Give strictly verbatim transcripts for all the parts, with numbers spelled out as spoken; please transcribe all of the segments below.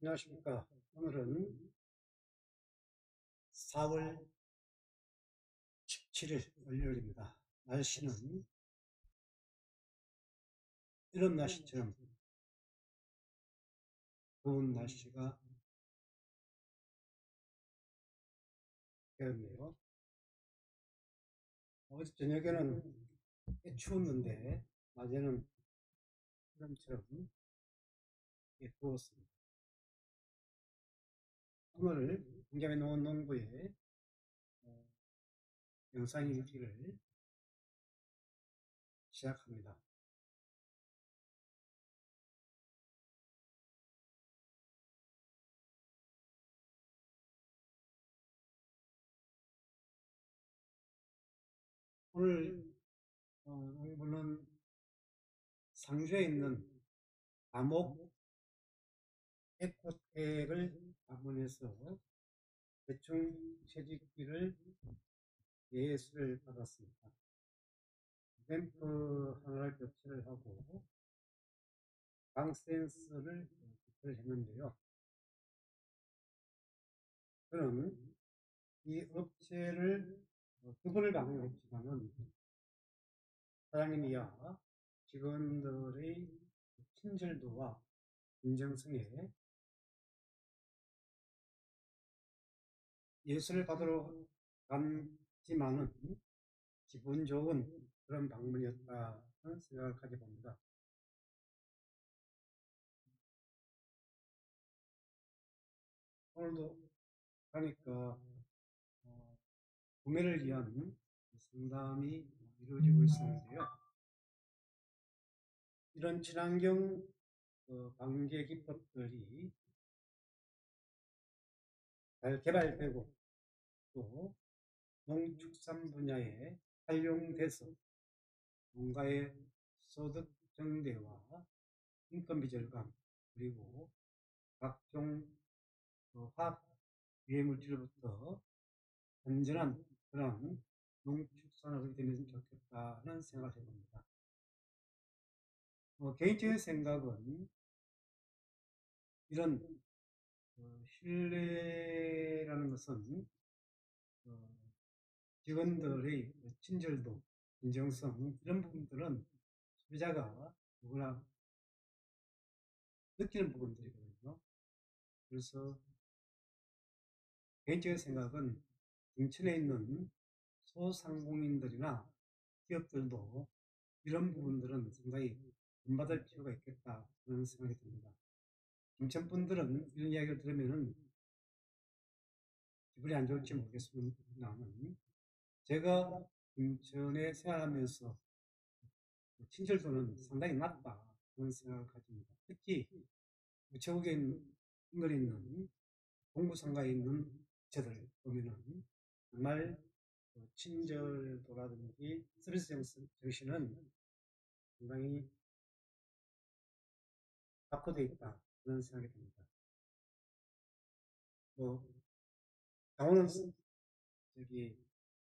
안녕하십니까. 오늘은 사월 십칠일 월요일입니다. 날씨는 이런 날씨처럼 더운 날씨가 되었네요. 어제 저녁에는 꽤 추웠는데 낮에는 여름처럼 꽤 더웠습니다. 오늘 공감해 놓은 농부의 어, 영상 일기를 시작합니다. 오늘 어, 농부는 상주에 있는 암옥 에코텍을 방문해서 대충 채집기를 예수를 받았습니다. 램프 하나를 교체를 하고 방 센서를 교체를 했는데요. 저는 이 업체를 두 번을 방문했지만은 사장님이야 직원들의 친절도와 인정성에 예수를 받으러 갔지만은 기분 좋은 그런 방문이었다는 생각을 가게 봅니다. 오늘도 가니까 어, 구매를 위한 상담이 이루어지고 있었는데요. 이런 친환경 어, 방제 기법들이 잘 개발되고 또 농축산 분야에 활용돼서 농가의 소득 증대와 인건비 절감 그리고 각종 어, 화학 유해 물질로부터 안전한 그런 농축산업이 되면 좋겠다는 생각을 해봅니다. 어, 개인적인 생각은 이런 어, 신뢰라는 것은 어, 직원들의 친절도, 진정성 이런 부분들은 소비자가 누구나 느끼는 부분들이거든요. 그래서 개인적인 생각은 인천에 있는 소상공인들이나 기업들도 이런 부분들은 상당히 본받을 필요가 있겠다 그런 생각이 듭니다. 인천 분들은 이런 이야기를 들으면은 기분이 안 좋을지 모르겠습니다만 제가 인천에 생활하면서 친절도는 상당히 낮다 그런 생각을 가집니다. 특히 우체국에 있는 동부상가에 있는 업체들 보면은 정말 친절도라든지 서비스 정신은 상당히 낙후되어 있다 그런 생각이 듭니다. 뭐 강원은 저기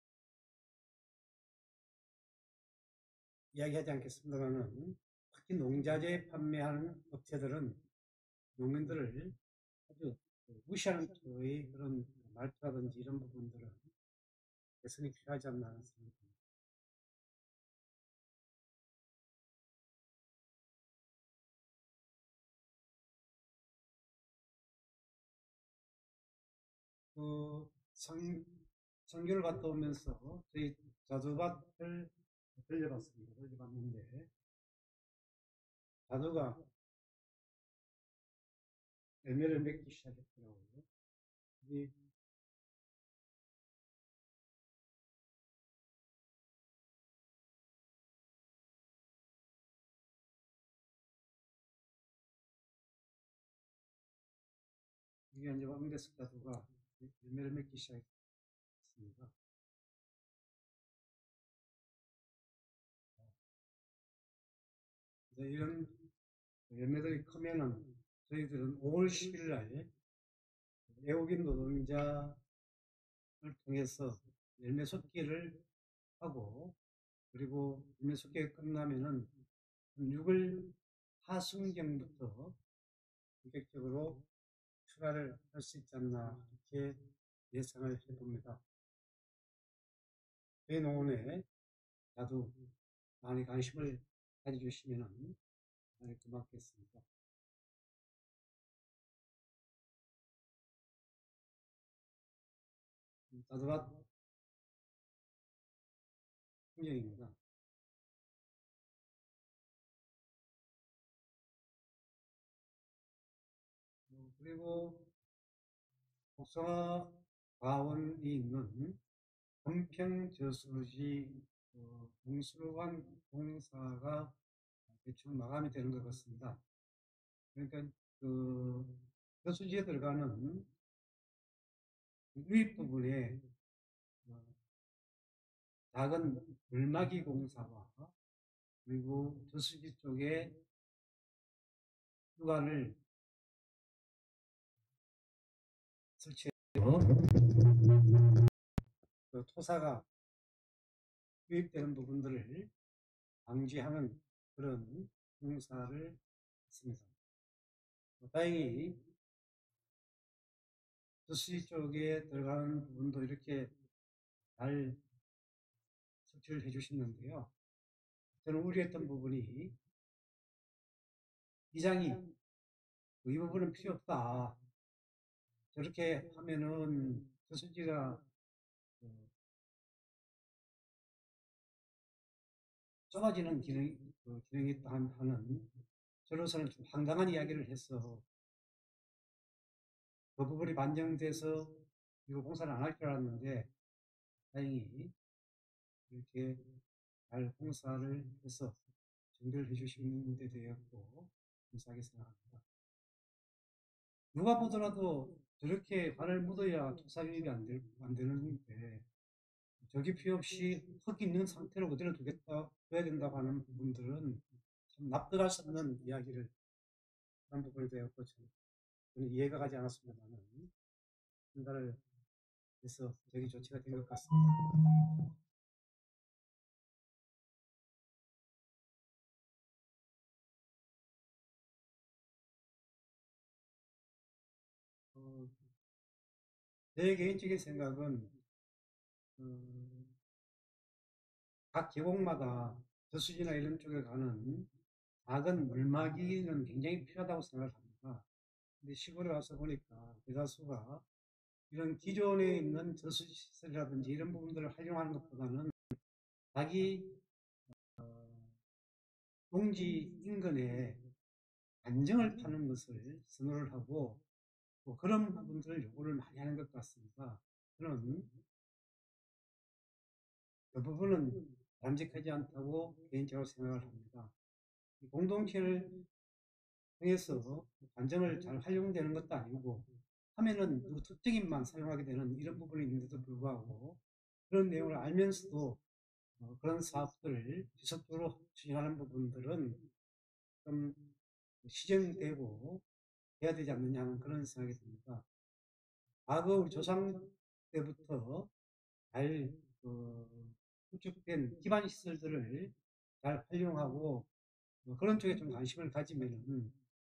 이야기하지 않겠습니다만은 특히 농자재 판매하는 업체들은 농민들을 아주 무시하는 쪽의 그런 말투라든지 이런 부분들은 개선이 필요하지 않나 하는 생각이 듭니다. 그 성, 성교를 갔다 오면서 저희 자두밭을 들려봤습니다. 들려봤는데 자두가 열매를 맺기 시작했더라고요. 이게 이게 이제 왕대석 자두가 열매를 맺기 시작했습니다. 이제 이런 열매들이 크면은 저희들은 오월 십일 날 애국인 노동자를 통해서 열매 쏟기를 하고 그리고 열매 쏟기가 끝나면은 육 월 하순경부터 본격적으로 출하를 할 수 있지 않나 이렇게 예상을 해봅니다. 저희 농원에 나도 많이 관심을 가져주시면 많이 고맙겠습니다. 나도밭 풍경입니다. 어, 그리고 복숭아 과원이 있는 금평저수지 어, 동수관 공사가 대충 마감이 되는 것 같습니다. 그러니까 그 저수지에 들어가는 유입 부분에 어, 작은 물막이 공사와 그리고 저수지 쪽에 휴관을 설치해서 그 토사가 유입되는 부분들을 방지하는 그런 공사를 했습니다. 다행히 저수지 쪽에 들어가는 부분도 이렇게 잘 설치를 해 주셨는데요. 저는 우려했던 부분이 이장이 이 부분은 필요 없다. 저렇게 하면은 저수지가 어, 좁아지는 기능, 그 기능이 있다 하는 저로서는 좀 황당한 이야기를 해서 그 부분이 반영돼서 이거 공사를 안 할 줄 알았는데 다행히 이렇게 잘 공사를 해서 정비를 해주시는 데 되었고 감사하게 생각합니다. 누가 보더라도 저렇게 관을 묻어야 토사유입이 안, 될, 안 되는데 저기 필요 없이 흙 있는 상태로 그대로 두겠다, 둬야 된다고 하는 부분들은 참 납득할 수 없는 이야기를 한 부분이 되었고 저는 이해가 가지 않았습니다만 판단을 해서 되게 조치가 된 것 같습니다. 어, 제 개인적인 생각은 어, 각 계곡마다 저수지나 이런 쪽에 가는 작은 물막이는 굉장히 필요하다고 생각을 합니다. 근데 시골에 와서 보니까 대다수가 이런 기존에 있는 저수지 시설이라든지 이런 부분들을 활용하는 것보다는 자기 농지 인근에 안정을 파는 것을 선호를 하고 뭐 그런 부분들을 요구를 많이 하는 것 같습니다. 저는 그 부분은 바람직하지 않다고 개인적으로 생각을 합니다. 공동체를 통해서 안정을 잘 활용되는 것도 아니고 하면은 누구 특정인만 사용하게 되는 이런 부분이 있는데도 불구하고 그런 내용을 알면서도 어, 그런 사업들을 지속적으로 추진하는 부분들은 좀 시정되고 해야 되지 않느냐 하는 그런 생각이 듭니다. 과거 우리 조상 때부터 잘 어, 구축된 기반 시설들을 잘 활용하고 뭐 그런 쪽에 좀 관심을 가지면은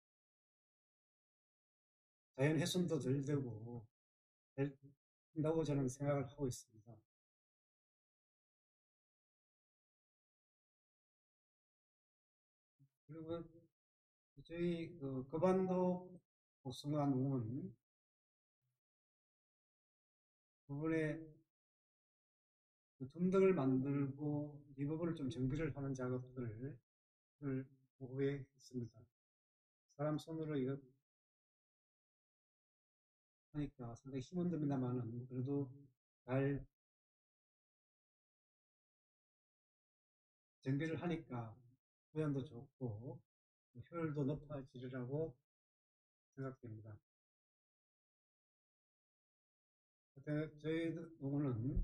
자연 훼손도 덜 되고 된다고 저는 생각을 하고 있습니다. 그리고 저희 그 거반도 복숭아 농은 부분에 그 둔덕을 만들고 이 부분을 좀 정비를 하는 작업들을 오후에 했습니다. 사람 손으로 이거 하니까 상당히 힘은 듭니다만은 그래도 잘 정비를 하니까 모양도 좋고 효율도 높아지리라고 생각됩니다. 저희 농원은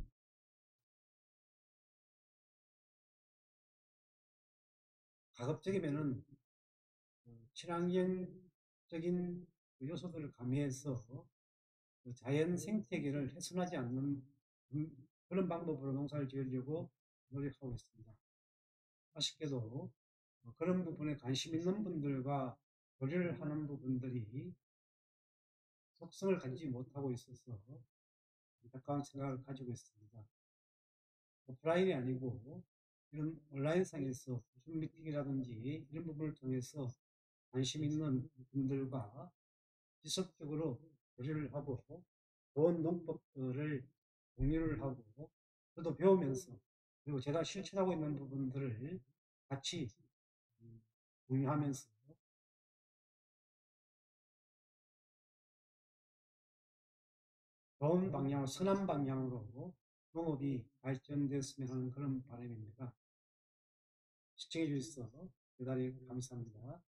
가급적이면은 친환경적인 요소들을 가미해서 그 자연 생태계를 훼손하지 않는 그런 방법으로 농사를 지으려고 노력하고 있습니다. 아쉽게도 그런 부분에 관심 있는 분들과 교류를 하는 부분들이 속성을 가지지 못하고 있어서 안타까운 생각을 가지고 있습니다. 오프라인이 아니고 이런 온라인상에서 줌 미팅이라든지 이런 부분을 통해서 관심 있는 분들과 지속적으로 교류를 하고 좋은 농법들을 공유를 하고 저도 배우면서 그리고 제가 실천하고 있는 부분들을 같이 공유하면서 좋은 방향, 선한 방향으로 농업이 발전되었으면 하는 그런 바람입니다. 시청해 주셔서 대단히 감사합니다.